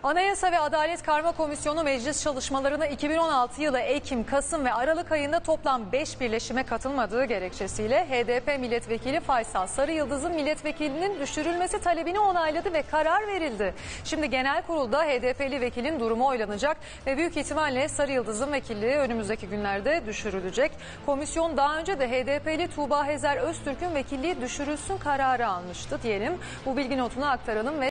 Anayasa ve Adalet Karma Komisyonu meclis çalışmalarına 2016 yılı Ekim, Kasım ve Aralık ayında toplam 5 birleşime katılmadığı gerekçesiyle HDP milletvekili Faysal Sarıyıldız'ın milletvekilinin düşürülmesi talebini onayladı ve karar verildi. Şimdi genel kurulda HDP'li vekilin durumu oylanacak ve büyük ihtimalle Sarıyıldız'ın vekilliği önümüzdeki günlerde düşürülecek. Komisyon daha önce de HDP'li Tuğba Hezer Öztürk'ün vekilliği düşürülsün kararı almıştı diyelim. Bu bilgi notunu aktaralım ve